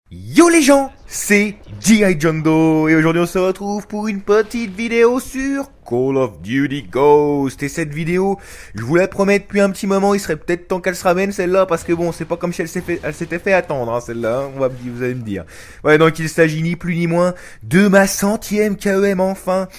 Yo les gens, c'est G.I. John Doe et aujourd'hui on se retrouve pour une petite vidéo sur Call of Duty Ghost. Et cette vidéo, je vous la promets depuis un petit moment, il serait peut-être temps qu'elle se ramène celle-là parce que bon, c'est pas comme si elle s'était fait attendre hein, celle-là, hein, vous allez me dire. Ouais, donc il s'agit ni plus ni moins de ma 100e KEM enfin.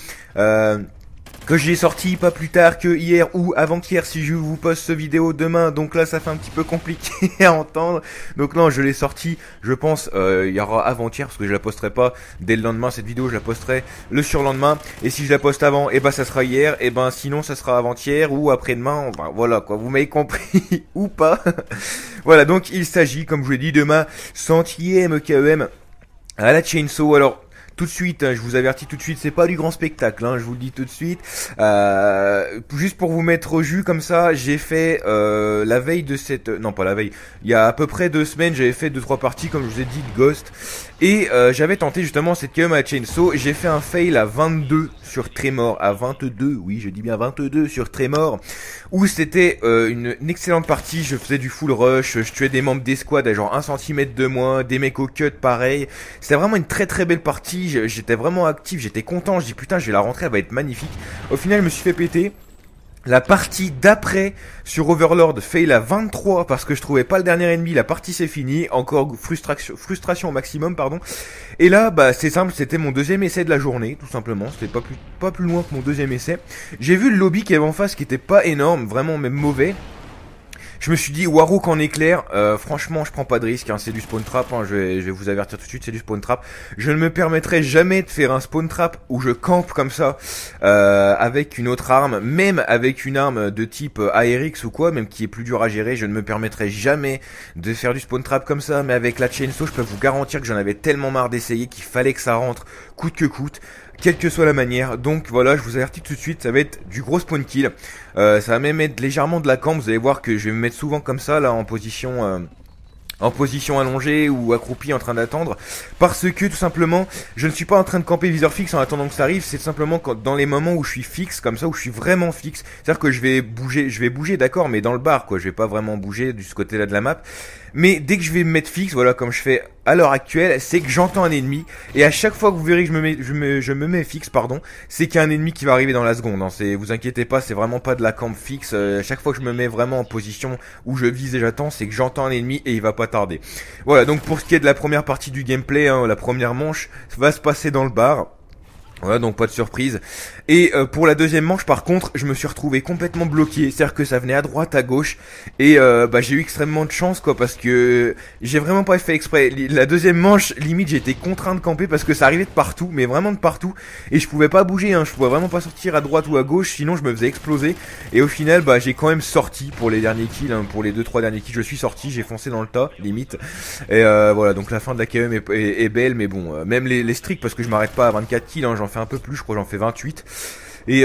Que j'ai sorti pas plus tard que hier ou avant-hier si je vous poste ce vidéo demain, donc là ça fait un petit peu compliqué à entendre. Donc non, je l'ai sorti, je pense, il y aura avant-hier parce que je la posterai pas dès le lendemain cette vidéo, je la posterai le surlendemain. Et si je la poste avant, et ben ça sera hier, et ben sinon ça sera avant-hier ou après-demain, ben, voilà quoi, vous m'avez compris ou pas. Voilà, donc il s'agit, comme je vous l'ai dit, de ma 100e KEM à la Chainsaw. Alors tout de suite, hein, je vous avertis tout de suite, c'est pas du grand spectacle, hein, je vous le dis tout de suite. Juste pour vous mettre au jus comme ça, j'ai fait la veille de cette... Non, pas la veille. Il y a à peu près 2 semaines, j'avais fait 2-3 parties, comme je vous ai dit, de Ghost. Et j'avais tenté justement cette KM à Chainsaw. J'ai fait un fail à 22 sur Tremor. À 22, oui, je dis bien 22 sur Tremor. Où c'était une excellente partie, je faisais du full rush, je tuais des membres d'escouade à genre 1 cm de moins, des mecs au cut pareil. C'était vraiment une très très belle partie. J'étais vraiment actif, j'étais content, je dis putain je vais la rentrer, elle va être magnifique. Au final je me suis fait péter. La partie d'après sur Overlord fail à 23 parce que je trouvais pas le dernier ennemi, la partie c'est fini, encore frustration au maximum pardon. Et là bah c'est simple, c'était mon deuxième essai de la journée tout simplement, c'était pas plus loin que mon deuxième essai. J'ai vu le lobby qu'il y avait en face qui était pas énorme, vraiment même mauvais. Je me suis dit, Warrook en éclair, franchement, je prends pas de risque, hein, c'est du spawn trap, hein, je vais vous avertir tout de suite, c'est du spawn trap. Je ne me permettrai jamais de faire un spawn trap où je campe comme ça, avec une autre arme, même avec une arme de type ARX ou quoi, même qui est plus dur à gérer, je ne me permettrai jamais de faire du spawn trap comme ça, mais avec la Chainsaw, je peux vous garantir que j'en avais tellement marre d'essayer qu'il fallait que ça rentre, coûte que coûte. Quelle que soit la manière, donc voilà, je vous avertis tout de suite, ça va être du gros spawn kill, ça va même être légèrement de la camp, vous allez voir que je vais me mettre souvent comme ça, là, en position allongée ou accroupie en train d'attendre, parce que tout simplement je ne suis pas en train de camper viseur fixe en attendant que ça arrive, c'est tout simplement quand, dans les moments où je suis fixe comme ça, où je suis vraiment fixe, c'est à dire que je vais bouger d'accord, mais dans le bar quoi, je vais pas vraiment bouger de ce côté là de la map, mais dès que je vais me mettre fixe, voilà, comme je fais à l'heure actuelle, c'est que j'entends un ennemi, et à chaque fois que vous verrez que je me mets fixe, pardon, c'est qu'il y a un ennemi qui va arriver dans la seconde, hein. Vous inquiétez pas, c'est vraiment pas de la camp fixe, à chaque fois que je me mets vraiment en position où je vise et j'attends, c'est que j'entends un ennemi et il va pas tarder. Voilà, donc pour ce qui est de la première partie du gameplay, hein, la première manche va se passer dans le bar. Voilà, donc pas de surprise. Et pour la deuxième manche par contre, je me suis retrouvé complètement bloqué, c'est-à-dire que ça venait à droite, à gauche, et bah j'ai eu extrêmement de chance quoi, parce que j'ai vraiment pas fait exprès. La deuxième manche, limite j'étais contraint de camper parce que ça arrivait de partout, mais vraiment de partout, et je pouvais pas bouger, hein, je pouvais vraiment pas sortir à droite ou à gauche, sinon je me faisais exploser. Et au final bah j'ai quand même sorti pour les derniers kills, hein, pour les 2-3 derniers kills, je suis sorti, j'ai foncé dans le tas, limite. Et voilà, donc la fin de la KM est belle, mais bon, même les streaks, parce que je m'arrête pas à 24 kills, hein, j'en fais un peu plus, je crois j'en fais 28. Et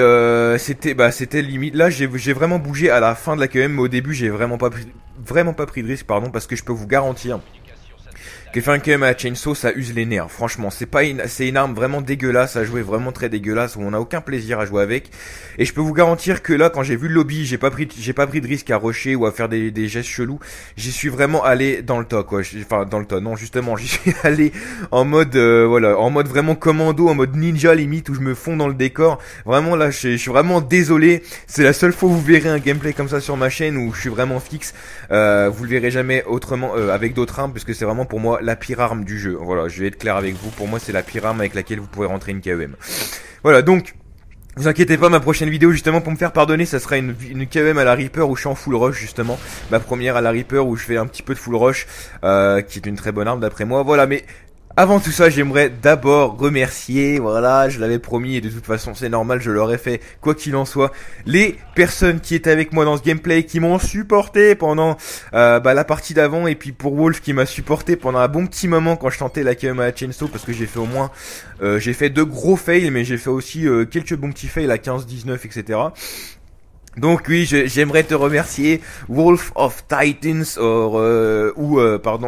c'était limite. Là j'ai vraiment bougé à la fin de la KM, mais au début j'ai vraiment pas pris de risque, pardon, parce que je peux vous garantir que faire un KM à la Chainsaw, ça use les nerfs. Franchement, c'est une arme vraiment dégueulasse à jouer, vraiment très dégueulasse, où on n'a aucun plaisir à jouer avec. Et je peux vous garantir que là, quand j'ai vu le lobby, j'ai pas pris de risque à rusher ou à faire des gestes chelous. J'y suis vraiment allé dans le tas, quoi. Enfin, dans le tas, non, justement, j'y suis allé en mode, voilà, en mode vraiment commando, en mode ninja limite, où je me fonds dans le décor. Vraiment, là, je suis vraiment désolé. C'est la seule fois où vous verrez un gameplay comme ça sur ma chaîne, où je suis vraiment fixe. Vous le verrez jamais autrement, avec d'autres armes, parce que c'est vraiment pour moi la pire arme du jeu. Voilà, je vais être clair avec vous. Pour moi, c'est la pire arme avec laquelle vous pourrez rentrer une KEM. Voilà, donc, vous inquiétez pas, ma prochaine vidéo, justement, pour me faire pardonner, ça sera une KEM à la Reaper où je suis en full rush, justement. Ma première à la Reaper où je fais un petit peu de full rush, qui est une très bonne arme d'après moi. Voilà, mais avant tout ça, j'aimerais d'abord remercier, voilà, je l'avais promis et de toute façon c'est normal, je l'aurais fait quoi qu'il en soit, les personnes qui étaient avec moi dans ce gameplay, qui m'ont supporté pendant la partie d'avant, et puis pour Wolf qui m'a supporté pendant un bon petit moment quand je tentais la KM à la Chainsaw, parce que j'ai fait au moins, j'ai fait 2 gros fails, mais j'ai fait aussi quelques bons petits fails à 15, 19, etc. Donc oui, j'aimerais te remercier, Wolf of Titans, pardon,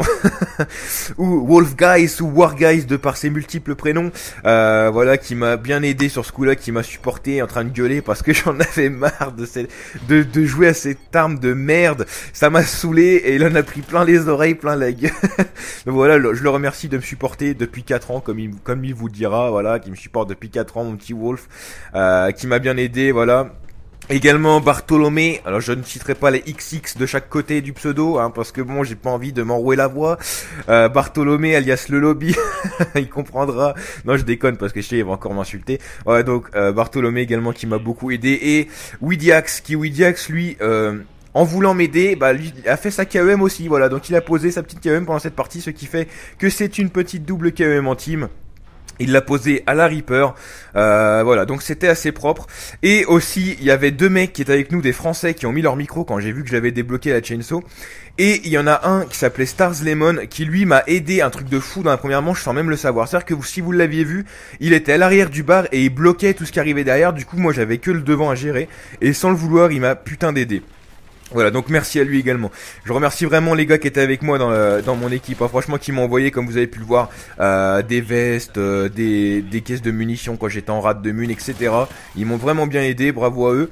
ou Wolf Guys, ou War Guys, de par ses multiples prénoms, voilà, qui m'a bien aidé sur ce coup-là, qui m'a supporté en train de gueuler parce que j'en avais marre de jouer à cette arme de merde. Ça m'a saoulé et il en a pris plein les oreilles, plein la gueule. Donc voilà, je le remercie de me supporter depuis 4 ans, comme il vous dira, voilà, qui me supporte depuis 4 ans, mon petit Wolf, qui m'a bien aidé, voilà. Également Bartholomé, alors je ne citerai pas les XX de chaque côté du pseudo, hein, parce que bon, j'ai pas envie de m'enrouer la voix. Bartholomé alias le lobby, il comprendra. Non, je déconne parce que je sais, il va encore m'insulter. Ouais, donc Bartholomé également qui m'a beaucoup aidé, et Widiax, lui, en voulant m'aider, bah lui a fait sa KEM aussi, voilà, donc il a posé sa petite KEM pendant cette partie, ce qui fait que c'est une petite double KEM en team. Il l'a posé à la Reaper, voilà, donc c'était assez propre. Et aussi, il y avait 2 mecs qui étaient avec nous, des Français, qui ont mis leur micro quand j'ai vu que j'avais débloqué la chainsaw. Et il y en a un qui s'appelait Stars Lemon, qui lui m'a aidé un truc de fou dans la première manche sans même le savoir. C'est-à-dire que si vous l'aviez vu, il était à l'arrière du bar et il bloquait tout ce qui arrivait derrière. Du coup, moi j'avais que le devant à gérer, et sans le vouloir, il m'a putain d'aider. Voilà, donc merci à lui également. Je remercie vraiment les gars qui étaient avec moi dans mon équipe, hein, franchement, qui m'ont envoyé, comme vous avez pu le voir, des vestes, des caisses de munitions quand j'étais en rade de mun, etc. Ils m'ont vraiment bien aidé, bravo à eux.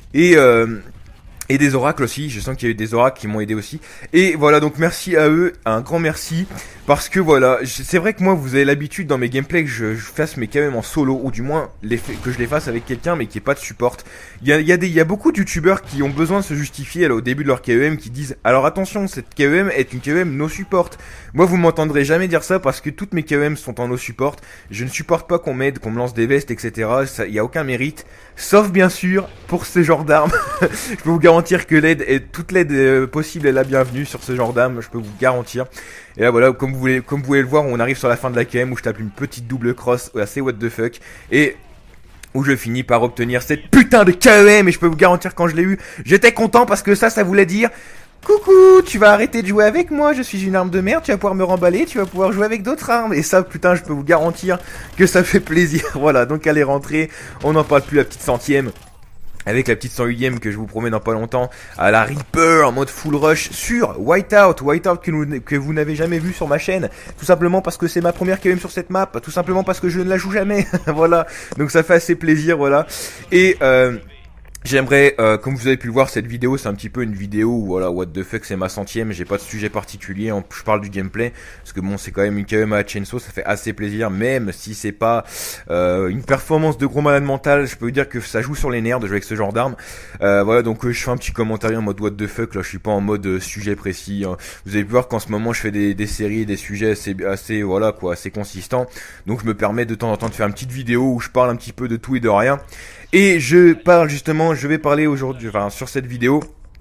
Et des oracles aussi, je sens qu'il y a eu des oracles qui m'ont aidé aussi. Et voilà, donc merci à eux, un grand merci. Parce que voilà, c'est vrai que moi, vous avez l'habitude dans mes gameplays que je fasse mes KM en solo, ou du moins que je les fasse avec quelqu'un mais qui ait pas de support. Il y a beaucoup de youtubeurs qui ont besoin de se justifier là, au début de leur KM, qui disent alors attention, cette KM est une KM no support. Moi, vous m'entendrez jamais dire ça parce que toutes mes KM sont en no support. Je ne supporte pas qu'on m'aide, qu'on me lance des vestes, etc. Il y a aucun mérite, sauf bien sûr pour ce genre d'armes. Je peux vous garantir que toute l'aide possible est la bienvenue sur ce genre d'armes, je peux vous garantir. Et là voilà, comme vous pouvez le voir, on arrive sur la fin de la KM où je tape une petite double cross assez what the fuck, et où je finis par obtenir cette putain de KEM. Et je peux vous garantir, quand je l'ai eu, j'étais content parce que ça voulait dire coucou, tu vas arrêter de jouer avec moi, je suis une arme de merde, tu vas pouvoir me remballer, tu vas pouvoir jouer avec d'autres armes. Et ça, putain, je peux vous garantir que ça fait plaisir. Voilà, donc allez rentrer, on n'en parle plus, la petite centième. Avec la petite 108ème que je vous promets dans pas longtemps, à la Reaper en mode full rush sur Whiteout que vous n'avez jamais vu sur ma chaîne, tout simplement parce que c'est ma première KM sur cette map, tout simplement parce que je ne la joue jamais. Voilà, donc ça fait assez plaisir, voilà. Et j'aimerais, comme vous avez pu le voir, cette vidéo, c'est un petit peu une vidéo où, voilà, what the fuck, c'est ma centième, j'ai pas de sujet particulier, je parle du gameplay, parce que bon, c'est quand même une KM à Chainsaw, ça fait assez plaisir, même si c'est pas une performance de gros malade mental, je peux vous dire que ça joue sur les nerfs de jouer avec ce genre d'armes. Voilà, donc je fais un petit commentaire en mode what the fuck, là, je suis pas en mode sujet précis, hein. Vous avez pu voir qu'en ce moment, je fais des séries, des sujets assez, voilà, quoi, assez consistants, donc je me permets de temps en temps de faire une petite vidéo où je parle un petit peu de tout et de rien. Et je vais parler aujourd'hui, enfin sur cette vidéo,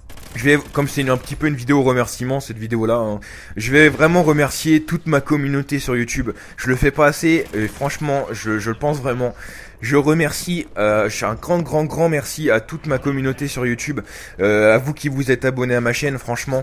comme c'est un petit peu une vidéo remerciement, cette vidéo-là, hein, je vais vraiment remercier toute ma communauté sur YouTube. Je le fais pas assez, et franchement, je le pense vraiment. Je remercie, je fais un grand merci à toute ma communauté sur YouTube, à vous qui vous êtes abonnés à ma chaîne, franchement.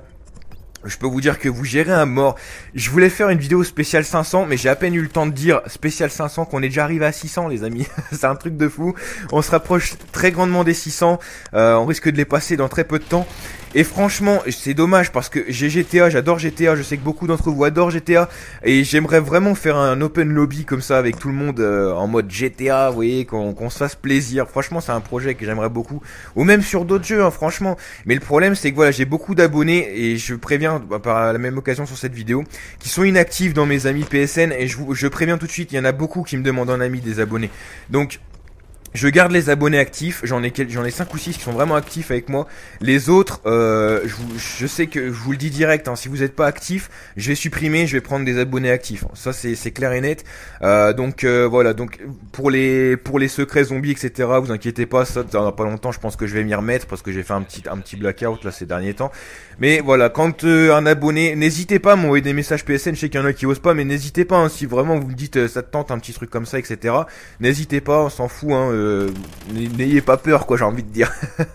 Je peux vous dire que vous gérez un mort. Je voulais faire une vidéo spéciale 500, mais j'ai à peine eu le temps de dire spéciale 500 qu'on est déjà arrivé à 600, les amis. C'est un truc de fou. On se rapproche très grandement des 600. On risque de les passer dans très peu de temps. Et franchement, c'est dommage parce que j'ai GTA, j'adore GTA, je sais que beaucoup d'entre vous adorent GTA, et j'aimerais vraiment faire un open lobby comme ça avec tout le monde en mode GTA, vous voyez, qu'on se fasse plaisir. Franchement, c'est un projet que j'aimerais beaucoup, ou même sur d'autres jeux, hein, franchement. Mais le problème, c'est que voilà, j'ai beaucoup d'abonnés, et je préviens par la même occasion sur cette vidéo, qui sont inactifs dans mes amis PSN, et je préviens tout de suite, il y en a beaucoup qui me demandent un ami des abonnés. Donc je garde les abonnés actifs, j'en ai 5 ou 6 qui sont vraiment actifs avec moi. Les autres, je sais que je vous le dis direct, hein, si vous n'êtes pas actif, je vais supprimer, je vais prendre des abonnés actifs. Ça c'est clair et net. Donc voilà, donc pour les secrets zombies, etc. Vous inquiétez pas, ça dans pas longtemps, je pense que je vais m'y remettre parce que j'ai fait un petit blackout là ces derniers temps. Mais voilà, quand un abonné, n'hésitez pas à m'envoyer des messages PSN, je sais qu'il y en a qui osent pas, mais n'hésitez pas, hein, si vraiment vous me dites ça te tente un petit truc comme ça, etc. N'hésitez pas, on s'en fout, hein. N'ayez pas peur, quoi, j'ai envie de dire.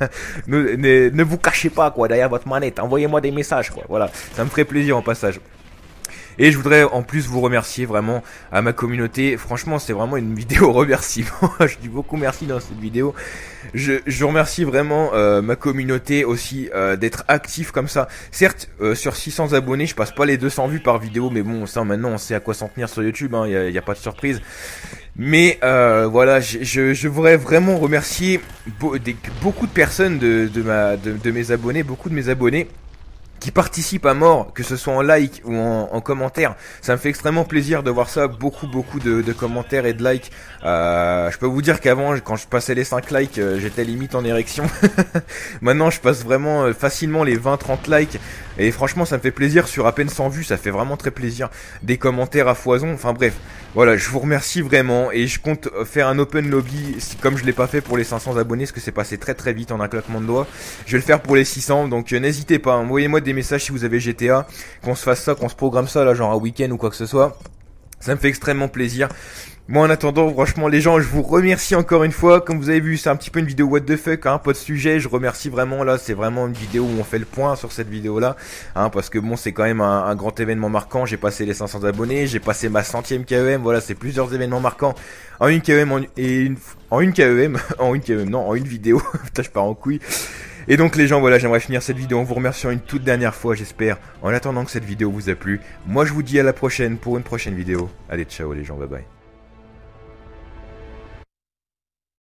ne vous cachez pas, quoi, derrière votre manette. Envoyez-moi des messages, quoi. Voilà, ça me ferait plaisir en passage. Et je voudrais en plus vous remercier vraiment à ma communauté. Franchement, c'est vraiment une vidéo remerciement. Je dis beaucoup merci dans cette vidéo. Je remercie vraiment ma communauté aussi d'être actif comme ça. Certes, sur 600 abonnés, je passe pas les 200 vues par vidéo, mais bon, ça maintenant on sait à quoi s'en tenir sur YouTube, hein, y a pas de surprise. Mais voilà, je voudrais vraiment remercier beaucoup de personnes de mes abonnés, beaucoup de mes abonnés qui participent à mort, que ce soit en like ou en commentaire. Ça me fait extrêmement plaisir de voir ça, beaucoup de commentaires et de likes. Je peux vous dire qu'avant, quand je passais les 5 likes, j'étais limite en érection. Maintenant, je passe vraiment facilement les 20-30 likes. Et franchement, ça me fait plaisir sur à peine 100 vues, ça fait vraiment très plaisir. Des commentaires à foison, enfin bref. Voilà, je vous remercie vraiment et je compte faire un open lobby, comme je l'ai pas fait pour les 500 abonnés, parce que c'est passé très vite en un claquement de doigts. Je vais le faire pour les 600, donc n'hésitez pas, envoyez-moi des messages si vous avez GTA, qu'on se fasse ça, qu'on se programme ça là, genre un week-end ou quoi que ce soit. Ça me fait extrêmement plaisir. Moi en attendant, franchement les gens, je vous remercie encore une fois. Comme vous avez vu, c'est un petit peu une vidéo what the fuck, hein, pas de sujet. Je remercie vraiment là, c'est vraiment une vidéo où on fait le point sur cette vidéo là, hein, parce que bon, c'est quand même un grand événement marquant. J'ai passé les 500 abonnés, j'ai passé ma 100e KEM, voilà, c'est plusieurs événements marquants en une KEM en une KEM, en une vidéo. Putain, je pars en couille. Et donc les gens, voilà, j'aimerais finir cette vidéo en vous remerciant une toute dernière fois, j'espère, en attendant que cette vidéo vous a plu. Moi je vous dis à la prochaine pour une prochaine vidéo. Allez, ciao les gens, bye bye.